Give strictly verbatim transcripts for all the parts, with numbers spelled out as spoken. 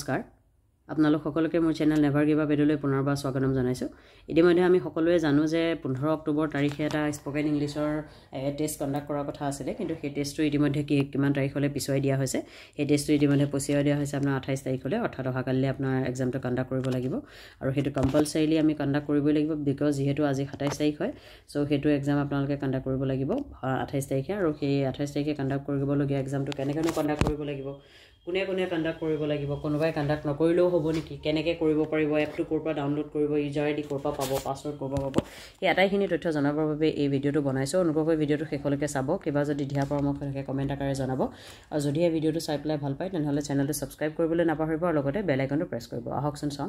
নমস্কাৰ আপোনালোক সকলোকে মোৰ চেনেল নেভাৰ গিভ আপ এডলৈ পুনৰবাৰ স্বাগতম জনাইছো ইতিমধ্যে আমি সকলোৱে জানো যে পোন্ধৰ অক্টোবৰ তাৰিখে এটা স্পোকেন ইংলিছৰ টেষ্ট কণ্ডাক্ট কৰাৰ কথা আছিল কিন্তু সেই টেষ্টটো ইতিমধ্যে কি কিমান তাৰিখলৈ পিছুৱাই দিয়া হৈছে এই টেষ্টটো ইতিমধ্যে পিছুৱাই দিয়া হৈছে আপোনাৰ আঠাইছ তাৰিখলৈ অৰ্থাৎ অহাকালিলৈ আপোনাৰ এক্সামটো কণ্ডাক্ট কৰিব লাগিব আৰু সেইটো কম্পালসৰিলি আমি কণ্ডাক্ট কৰিবই লাগিব বিকজ যেহেতু আজি সাতাইছ তাৰিখ হয় সো সেইটো এক্সাম আপোনালোকে কণ্ডাক্ট কৰিব লাগিব আঠাইছ তাৰিখে আৰু সেই আঠাইছ তাৰিখে কণ্ডাক্ট কৰিবলগীয়া এক্সামটো কেনেকৈ কণ্ডাক্ট কৰিব লাগিব কোনে কোনে কণ্ডাক্ট কৰিব লাগিব কোনোবাই কণ্ডাক্ট নকৰিলেও হ'ব নেকি কেনেকৈ কৰিব পাৰিব এপটো ক'ৰ পৰা ডাউনলোড কৰিব ইউজাৰ আইডি ক'ৰ পৰা পাব পাছৱৰ্ড ক'ৰ পৰা পাব এই আটাইখিনি তথ্য জনাবৰ বাবে এই ভিডিঅ'টো বনাইছোঁ অনুগ্ৰহ কৰি ভিডিঅ'টো শেষলৈকে চাব কিবা যদি দিহা পৰামৰ্শ থাকে কমেণ্ট আকাৰে জনাব আৰু যদি এই ভিডিঅ'টো চাই পেলাই ভাল পায় তেনেহ'লে চেনেলটো ছাবস্ক্ৰাইব কৰিবলৈ নাপাহৰিব আৰু লগতে বেল আইকনটো প্ৰেছ কৰিব আহকচোন চাওঁ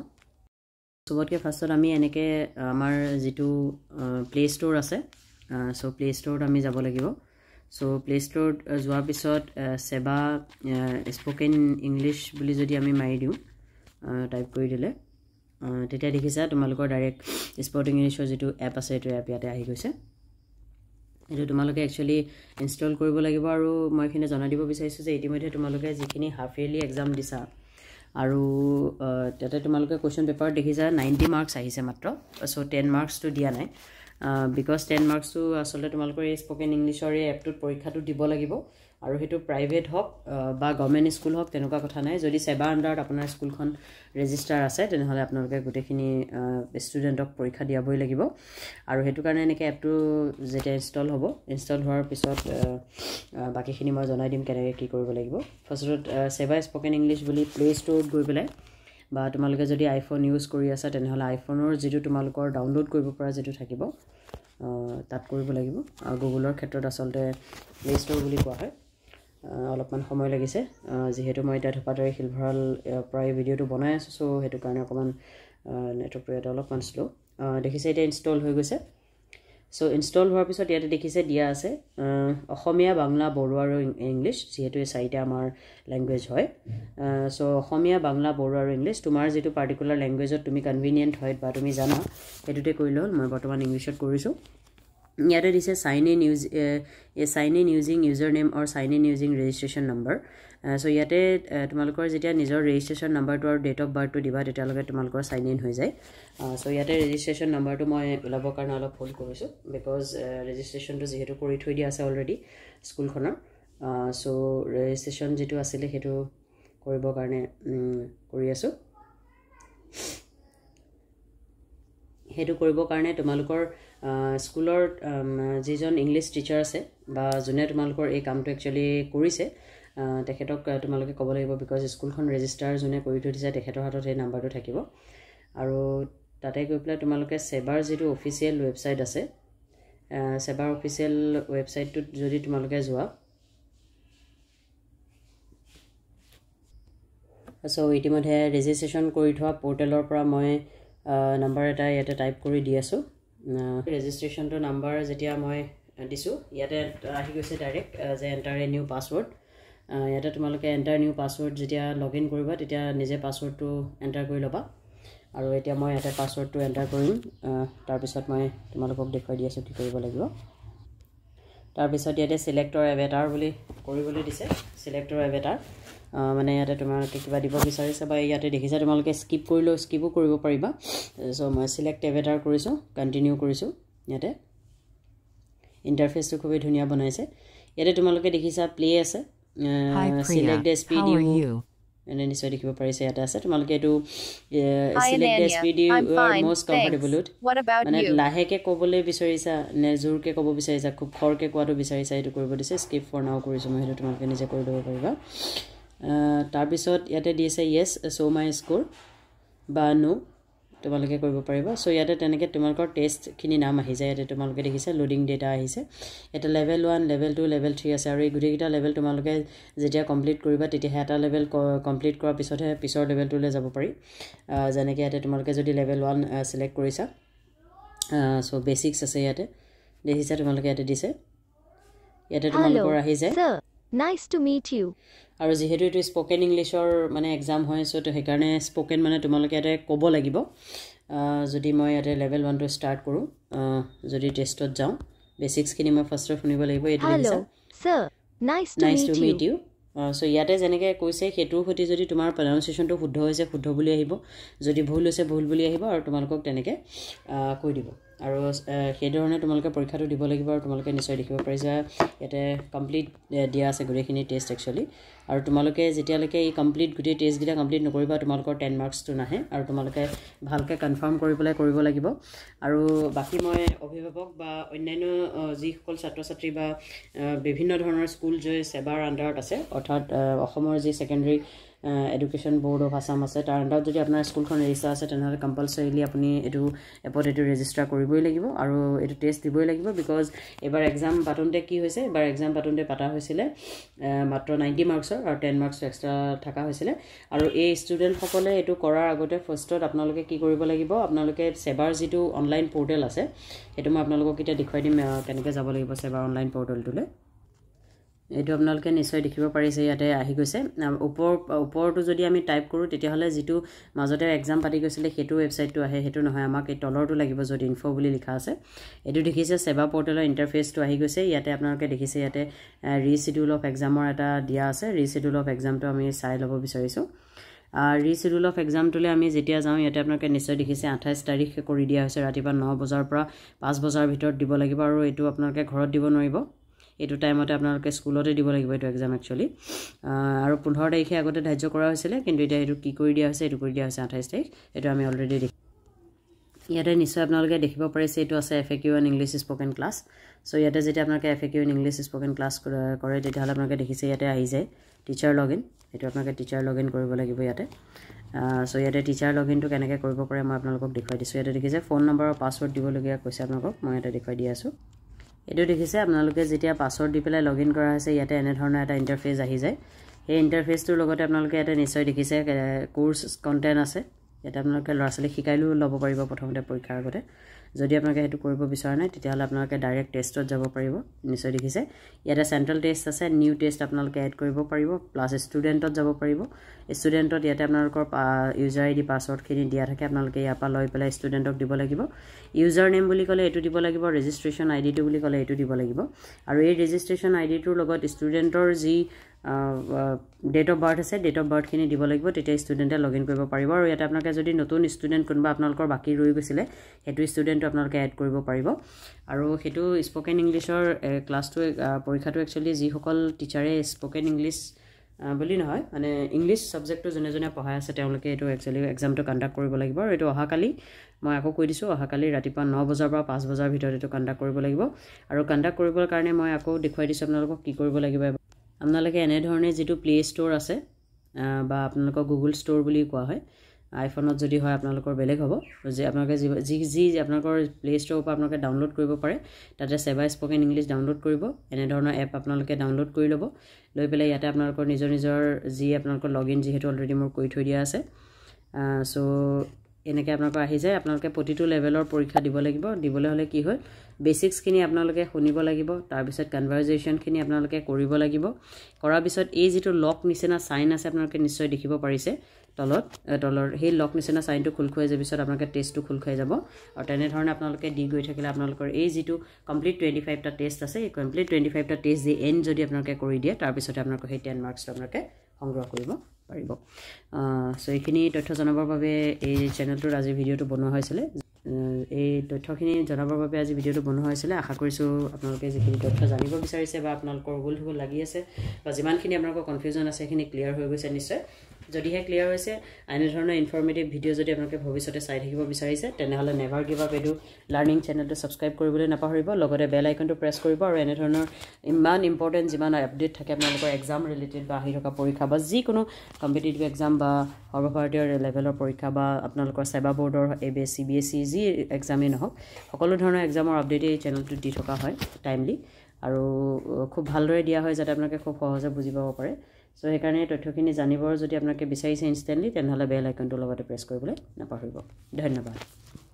চবতকৈ ফাৰ্ষ্টত আমি এনেকৈ আমাৰ যিটো প্লে ষ্ট'ৰ আছে চ' প্লে ষ্ট'ৰত আমি যাব লাগিব সো প্লে ষ্ট'ৰত যোৱাৰ পিছত সেবা স্পোকেন ইংলিছ বুলি যদি আমি মাৰি দিওঁ টাইপ কৰি দিলে তেতিয়া দেখিছা তোমালোকৰ ডাইৰেক্ট স্পোকেন ইংলিছৰ যিটো এপ আছে এইটো এপ ইয়াতে আহি গৈছে এইটো তোমালোকে একচুৱেলি ইনষ্টল কৰিব লাগিব আৰু মই এখানে জনাই দিব বিচাৰিছোঁ যে ইতিমধ্যে তোমালোকে যিখিনি হাফ ইয়াৰলি এক্সাম দিছা আৰু তাতে তোমালোকে কোৱেশ্চন পেপাৰ দেখিছা নাইণ্টি মাৰ্কছ আহিছে মাত্ৰ সো টেন মাৰ্কছটো দিয়া নাই বিকজ টেন মাৰ্কছটো আচলতে তোমালোকৰ এই স্পোকেন ইংলিছৰ এই এপটোত পৰীক্ষাটো দিব লাগিব আৰু সেইটো প্ৰাইভেট হওক বা গভৰ্ণমেণ্ট স্কুল হওক তেনেকুৱা কথা নাই যদি সেবা আণ্ডাৰত আপোনাৰ স্কুলখন ৰেজিষ্টাৰ আছে তেনেহ'লে আপোনালোকে গোটেইখিনি ষ্টুডেণ্টক পৰীক্ষা দিয়াবই লাগিব আৰু সেইটো কাৰণে এনেকৈ এপটো যেতিয়া ইনষ্টল হ'ব ইনষ্টল হোৱাৰ পিছত বাকীখিনি মই জনাই দিম কেনেকৈ কি কৰিব লাগিব ফাৰ্ষ্টত সেবা স্পোকেন ইংলিছ বুলি প্লে ষ্ট'ৰত গৈ পেলাই বা তোমালোকে যদি আইফোন ইউজ কৰি আছা তেনেহ'লে আইফোনৰ যিটো তোমালোকৰ ডাউনলোড কৰিব পৰা যিটো থাকিব তাত কৰিব লাগিব গুগলৰ ক্ষেত্ৰত আচলতে প্লে ষ্ট'ৰ বুলি কোৱা হয় অলপমান সময় লাগিছে যিহেতু মই এতিয়া ধপাতাৰী শিলভঁৰাল পৰা এই ভিডিঅ'টো বনাই আছোঁ চ' সেইটো কাৰণে অকণমান নেটৱৰ্কটো ইয়াতে অলপমান শ্ল' দেখিছে এতিয়া ইনষ্টল হৈ গৈছে চ' ইনষ্টল হোৱাৰ পিছত ইয়াতে দেখিছে দিয়া আছে অসমীয়া বাংলা বড়ো আৰু ইংলিছ যিহেতু এই চাৰিটা আমাৰ লেংগুৱেজ হয় চ' অসমীয়া বাংলা বড়ো আৰু ইংলিছ তোমাৰ যিটো পাৰ্টিকুলাৰ লেংগুৱেজত তুমি কনভিনিয়েণ্ট হয় বা তুমি জানা সেইটোতে কৰিলে হ'ল মই বৰ্তমান ইংলিছত কৰিছোঁ ইয়াতে দিছে sign in use sign in using user name or sign in using registration number so' ইয়াতে তোমালোকৰ যেতিয়া নিজৰ ৰেজিষ্ট্ৰেশ্যন নাম্বাৰটো আৰু ডেট অফ বাৰ্থটো দিবা তেতিয়ালৈকে তোমালোকৰ চাইন ইন হৈ যায় চ' ইয়াতে ৰেজিষ্ট্ৰেশ্যন নাম্বাৰটো মই ওলাবৰ কাৰণে অলপ হোল্ড কৰিছোঁ বিকজ ৰেজিষ্ট্ৰেশ্যনটো যিহেতু কৰি থৈ দিয়া আছে অলৰেডি স্কুলখনৰ চ' ৰেজিষ্ট্ৰেশ্যন যিটো আছিলে সেইটো কৰিবৰ কাৰণে কৰি আছোঁ সেইটো কৰিবৰ কাৰণে তোমালোকৰ স্কুলৰ যিজন ইংলিছ টিচাৰ আছে বা যোনে তোমালোকৰ এই কামটো একচুৱেলি কৰিছে তেখেতক তোমালোকে ক'ব লাগিব বিকজ স্কুলখন ৰেজিষ্টাৰ যোনে কৰি থৈ দিছে তেখেতৰ হাতত সেই নাম্বাৰটো থাকিব আৰু তাতে গৈ পেলাই তোমালোকে সেবাৰ যিটো অফিচিয়েল ৱেবছাইট আছে সেবাৰ অফিচিয়েল ৱেবছাইটটোত যদি তোমালোকে যোৱা চ' ইতিমধ্যে ৰেজিষ্ট্ৰেশ্যন কৰি থোৱা পৰ্টেলৰ পৰা মই নাম্বাৰ এটা ইয়াতে টাইপ কৰি দি আছোঁ ৰেজিষ্ট্ৰেশ্যনটো নাম্বাৰ যেতিয়া মই দিছোঁ ইয়াতে আহি গৈছে ডাইৰেক্ট যে এণ্টাৰ এ নিউ পাছৱৰ্ড ইয়াতে তোমালোকে এণ্টাৰ নিউ পাছৱৰ্ড যেতিয়া লগ ইন কৰিবা তেতিয়া নিজে পাছৱৰ্ডটো এণ্টাৰ কৰি ল'বা আৰু এতিয়া মই ইয়াতে পাছৱৰ্ডটো এণ্টাৰ কৰিম তাৰপিছত মই তোমালোকক দেখুৱাই দি আছোঁ কি কৰিব লাগিব তাৰপিছত ইয়াতে ছিলেক্টৰ এভেটাৰ বুলি কৰিবলৈ দিছে ছিলেক্টৰ এভেটাৰ মানে ইয়াতে তোমালোকে কিবা দিব বিচাৰিছে বা ইয়াতে দেখিছা তোমালোকে স্কিপ কৰিলেও স্কিপো কৰিব পাৰিবা চ' মই ছিলেক্ট এভেটাৰ কৰিছোঁ কণ্টিনিউ কৰিছোঁ ইয়াতে ইণ্টাৰফেচটো খুবেই ধুনীয়া বনাইছে ইয়াতে তোমালোকে দেখিছা প্লে আছে ছিলেক্ট এছ পি ডি এনে নিশ্চয় দেখিব পাৰিছে ইয়াতে আছে তোমালোকে এইটো select S P D most comfortable with মানে লাহেকৈ ক'বলৈ বিচাৰিছা নে জোৰকৈ ক'ব বিচাৰিছা খুব খৰকৈ কোৱাটো বিচাৰিছা এইটো কৰিব দিছে স্কিপ ফৰ নাও কৰিছোঁ মই সেইটো তোমালোকে নিজে কৰি ল'ব পাৰিবা তাৰপিছত ইয়াতে দিছে য়েছ শ্ব' মাই স্ক'ৰ বা নো তোমালোকে কৰিব পাৰিবা চ' ইয়াতে তেনেকৈ তোমালোকৰ টেষ্টখিনি নাম আহি যায় ইয়াতে তোমালোকে দেখিছে লোডিং ডেটা আহিছে ইয়াতে level one level two level three আছে আৰু এই গোটেইকেইটা লেভেল তোমালোকে যেতিয়া কমপ্লিট কৰিবা তেতিয়াহে এটা লেভেল কমপ্লিট কৰাৰ পিছতহে পিছৰ লেভেলটোলৈ যাব পাৰি যেনেকৈ ইয়াতে তোমালোকে যদি লেভেল ওৱান ছিলেক্ট কৰিছা চ' বেচিক্স আছে ইয়াতে দেখিছা তোমালোকে ইয়াতে দিছে ইয়াতে তোমালোকৰ আহি যায় Nice to meet you. আৰু যেহেতু এইটো স্পোকেন ইংলিছৰ মানে এক্সাম হয় চ' তো সেইকাৰণে স্পোকেন মানে তোমালোকে ইয়াতে ক'ব লাগিব যদি মই ইয়াতে লেভেল ওৱানটো ষ্টাৰ্ট কৰোঁ যদি টেষ্টত যাওঁ বেচিক্সখিনি মই ফাৰ্ষ্টত শুনিব লাগিব এইটো Hello, sir. Nice to nice meet to you. meet you. So ইয়াতে যেনেকৈ কৈছে সেইটোৰ সৈতে যদি তোমাৰ প্ৰনাউন্সিয়েশ্যনটো শুদ্ধ হৈছে শুদ্ধ বুলি আহিব, যদি ভুল হৈছে ভুল বুলি আহিব, আৰু তোমালোকক তেনেকৈ কৈ দিব। আৰু সেইধৰণে তোমালোকে পৰীক্ষাটো দিব লাগিব। আৰু তোমালোকে নিশ্চয় দেখিব পাৰিছা ইয়াতে কমপ্লিট দিয়া আছে গোটেইখিনি টেষ্ট একচুৱেলি। আৰু তোমালোকে যেতিয়ালৈকে এই কমপ্লিট গোটেই টেষ্টকেইটা কমপ্লিট নকৰিবা তোমালোকৰ টেন মাৰ্কছটো নাহে, আৰু তোমালোকে ভালকৈ কনফাৰ্ম কৰি পেলাই কৰিব লাগিব। আৰু বাকী মই অভিভাৱক বা অন্যান্য যিসকল ছাত্ৰ ছাত্ৰী বা বিভিন্ন ধৰণৰ স্কুল যে সেবাৰ আণ্ডাৰত আছে, অৰ্থাৎ অসমৰ যি secondary education board of Assam আছে তাৰ আণ্ডাৰত যদি আপোনাৰ স্কুলখন ৰেজিষ্টাৰ আছে তেনেহ'লে কম্পালচৰিলি আপুনি এইটো এপত এইটো ৰেজিষ্টাৰ কৰিবই লাগিব আৰু এইটো টেষ্ট দিবই লাগিব। বিকজ এইবাৰ এক্সাম পাতোঁতে কি হৈছে, এইবাৰ এক্সাম পাতোঁতে পাতা হৈছিলে মাত্ৰ নাইণ্টি মাৰ্কছৰ আৰু টেন মাৰ্কছ এক্সট্ৰা থকা হৈছিলে। আৰু এই ষ্টুডেণ্টসকলে এইটো কৰাৰ আগতে ফাৰ্ষ্টত আপোনালোকে কি কৰিব লাগিব, আপোনালোকে সেবাৰ যিটো অনলাইন পৰ্টেল আছে সেইটো মই আপোনালোকক এতিয়া দেখুৱাই দিম কেনেকৈ যাব লাগিব সেবাৰ অনলাইন পৰ্টেলটোলৈ। এইটো আপোনালোকে নিশ্চয় দেখিব পাৰিছে ইয়াতে আহি গৈছে। ওপৰ ওপৰটো যদি আমি টাইপ কৰোঁ তেতিয়াহ'লে যিটো মাজতে এক্সাম পাতি গৈছিলে সেইটো ৱেবছাইটটো আহে, সেইটো নহয়, আমাক এই তলৰটো লাগিব য'ত ইনফো বুলি লিখা আছে। এইটো দেখিছে সেবা পৰ্টেলৰ ইণ্টাৰফেচটো আহি গৈছে। ইয়াতে আপোনালোকে দেখিছে ইয়াতে ৰিচিডিউল অফ এক্সামৰ এটা দিয়া আছে। ৰিচিডিউল অফ এক্সামটো আমি চাই ল'ব বিচাৰিছোঁ। ৰিচিডিউল অফ এক্সামটোলৈ আমি যেতিয়া যাওঁ ইয়াতে আপোনালোকে নিশ্চয় দেখিছে আঠাইছ তাৰিখ কৰি দিয়া হৈছে, ৰাতিপুৱা ন বজাৰ পৰা পাঁচ বজাৰ ভিতৰত দিব লাগিব। আৰু এইটো আপোনালোকে ঘৰত দিব নোৱাৰিব, এইটো টাইমতে আপোনালোকে স্কুলতে দিব লাগিব এইটো এক্সাম একচুৱেলি। আৰু পোন্ধৰ তাৰিখে আগতে ধাৰ্য কৰা হৈছিলে, কিন্তু এতিয়া এইটো কি কৰি দিয়া হৈছে, এইটো কৰি দিয়া হৈছে আঠাইছ তাৰিখ। এইটো আমি অলৰেডি দেখি ইয়াতে নিশ্চয় আপোনালোকে দেখিব পাৰিছে এইটো আছে F A Q and English spoken class. So' ইয়াতে যেতিয়া আপোনালোকে F A Q and English spoken class কৰে তেতিয়াহ'লে আপোনালোকে দেখিছে ইয়াতে আহি যায় টিচাৰ লগ ইন। এইটো আপোনালোকে টিচাৰ লগ ইন কৰিব লাগিব ইয়াতে। চ' ইয়াতে টিচাৰ লগ ইনটো কেনেকৈ কৰিব পাৰে মই আপোনালোকক দেখুৱাই দিছোঁ। ইয়াতে দেখিছে ফোন নম্বৰ আৰু পাছৱৰ্ড দিবলগীয়া কৈছে আপোনালোকক, মই ইয়াতে দেখুৱাই দি আছোঁ। এইটো দেখিছে আপোনালোকে যেতিয়া পাছৱৰ্ড দি পেলাই লগ ইন কৰা হৈছে ইয়াতে এনেধৰণৰ এটা ইণ্টাৰফেচ আহি যায়। সেই ইণ্টাৰফেচটোৰ লগতে আপোনালোকে ইয়াতে নিশ্চয় দেখিছে কোৰ্চ কণ্টেণ্ট আছে। ইয়াতে আপোনালোকে ল'ৰা ছোৱালীক শিকাইলৈও ল'ব পাৰিব প্ৰথমতে পৰীক্ষাৰ আগতে। যদি আপোনালোকে সেইটো কৰিব বিচৰা নাই তেতিয়াহ'লে আপোনালোকে ডাইৰেক্ট টেষ্টত যাব পাৰিব। নিশ্চয় দেখিছে ইয়াতে চেণ্ট্ৰেল টেষ্ট আছে, নিউ টেষ্ট আপোনালোকে এড কৰিব পাৰিব, প্লাছ ষ্টুডেণ্টত যাব পাৰিব। ষ্টুডেণ্টত ইয়াতে আপোনালোকৰ ইউজাৰ আই ডি পাছৱৰ্ডখিনি দিয়া থাকে, আপোনালোকে ইয়াৰ পৰা লৈ পেলাই ষ্টুডেণ্টক দিব লাগিব। ইউজাৰ নেম বুলি ক'লে এইটো দিব লাগিব, ৰেজিষ্ট্ৰেশ্যন আই ডিটো বুলি ক'লে এইটো দিব লাগিব। আৰু এই ৰেজিষ্ট্ৰেশ্যন আই ডিটোৰ লগত ষ্টুডেণ্টৰ যি ডেট অফ বাৰ্থ আছে ডেট অফ বাৰ্থখিনি দিব লাগিব, তেতিয়া ষ্টুডেণ্টে লগ ইন কৰিব পাৰিব। আৰু ইয়াতে আপোনালোকে যদি নতুন ষ্টুডেণ্ট কোনোবা আপোনালোকৰ বাকী ৰৈ গৈছিলে সেইটো ষ্টুডেণ্টটো আপোনালোকে এড কৰিব পাৰিব। আৰু সেইটো স্পকেন ইংলিছৰ ক্লাছটো পৰীক্ষাটো একচুৱেলি যিসকল টিচাৰে স্পকেন ইংলিছ বুলি নহয় মানে ইংলিছ ছাবজেক্টটো যোনে যোনে পঢ়াই আছে তেওঁলোকে এইটো একচুৱেলি এক্সামটো কণ্ডাক্ট কৰিব লাগিব। আৰু এইটো অহাকালি মই আকৌ কৈ দিছোঁ অহাকালি ৰাতিপুৱা ন বজাৰ পৰা পাঁচ বজাৰ ভিতৰত এইটো কণ্ডাক্ট কৰিব লাগিব। আৰু কণ্ডাক্ট কৰিবৰ কাৰণে মই আকৌ দেখুৱাই দিছোঁ আপোনালোকক কি কৰিব লাগিব। আপোনালোকে এনেধৰণে যিটো প্লে ষ্ট'ৰ আছে বা আপোনালোকৰ গুগল ষ্ট'ৰ বুলি কোৱা হয়, আইফোনত যদি হয় আপোনালোকৰ বেলেগ হ'ব, যে আপোনালোকে যি যি আপোনালোকৰ প্লে ষ্ট'ৰৰ পৰা আপোনালোকে ডাউনলোড কৰিব পাৰে তাতে সেবা স্পকেন ইংলিছ ডাউনলোড কৰিব। এনেধৰণৰ এপ আপোনালোকে ডাউনলোড কৰি ল'ব, লৈ পেলাই ইয়াতে আপোনালোকৰ নিজৰ নিজৰ যি আপোনালোকৰ লগ ইন যিহেতু অলৰেডি মোৰ কৰি থৈ দিয়া আছে। চ' এনেকৈ আপোনালোকৰ আহি যায়। আপোনালোকে প্ৰতিটো লেভেলৰ পৰীক্ষা দিব লাগিব। দিবলৈ হ'লে কি হয়, বেচিক্সখিনি আপোনালোকে শুনিব লাগিব, তাৰপিছত কনভাৰজেশ্যনখিনি আপোনালোকে কৰিব লাগিব। কৰাৰ পিছত এই যিটো লক নিচিনা চাইন আছে আপোনালোকে নিশ্চয় দেখিব পাৰিছে তলত তলৰ সেই লক নিচিনা চাইনটো খোল খুৱাই যোৱাৰ পিছত আপোনালোকে টেষ্টটো খোল খাই যাব। আৰু তেনেধৰণে আপোনালোকে দি গৈ থাকিলে আপোনালোকৰ এই যিটো কমপ্লিট টুৱেণ্টি ফাইভটা টেষ্ট আছে এই কমপ্লিট টুৱেণ্টি ফাইভটা টেষ্ট দি এণ্ড যদি আপোনালোকে কৰি দিয়ে তাৰপিছতে আপোনালোকৰ সেই টেন মাৰ্কছটো আপোনালোকে সংগ্ৰহ কৰিব পাৰিব। চ' এইখিনি তথ্য জনাবৰ বাবে এই চেনেলটোৰ আজি ভিডিঅ'টো বনোৱা হৈছিলে। এই তথ্যখিনি জনাবৰ বাবে আজি ভিডিঅ'টো বনোৱা হৈছিলে। আশা কৰিছোঁ আপোনালোকে যিখিনি তথ্য জানিব বিচাৰিছে বা আপোনালোকৰ ভুল ভুল লাগি আছে বা যিমানখিনি আপোনালোকৰ কনফিউজন আছে সেইখিনি ক্লিয়াৰ হৈ গৈছে নিশ্চয়। যদিহে ক্লিয়াৰ হৈছে এনেধৰণৰ ইনফৰ্মেটিভ ভিডিঅ' যদি আপোনালোকে ভৱিষ্যতে চাই থাকিব বিচাৰিছে তেনেহ'লে নেভাৰ গিভ আপ এইটো লাৰ্ণিং চেনেলটো ছাবস্ক্ৰাইব কৰিবলৈ নাপাহৰিব, লগতে বেল আইকনটো প্ৰেছ কৰিব। আৰু এনেধৰণৰ ইমান ইম্পৰ্টেণ্ট যিমান আপডেট থাকে আপোনালোকৰ এক্সাম ৰিলেটেড বা আহি থকা পৰীক্ষা বা যিকোনো কম্পিটিটিভ এক্সাম বা সৰ্বভাৰতীয় লেভেলৰ পৰীক্ষা বা আপোনালোকৰ সেবা বৰ্ডৰ A B S C B S C যি এক্সামেই নহওক সকলো ধৰণৰ এক্সামৰ আপডেটেই এই চেনেলটোত দি থকা হয় টাইমলি, আৰু খুব ভালদৰে দিয়া হয় যাতে আপোনালোকে খুব সহজে বুজি পাব পাৰে। চ' সেইকাৰণে তথ্যখিনি জানিবৰ যদি আপোনালোকে বিচাৰিছে ইনষ্টেণ্টলি তেনেহ'লে বেল আইকনটোৰ লগতে প্ৰেছ কৰিবলৈ নাপাহৰিব। ধন্যবাদ।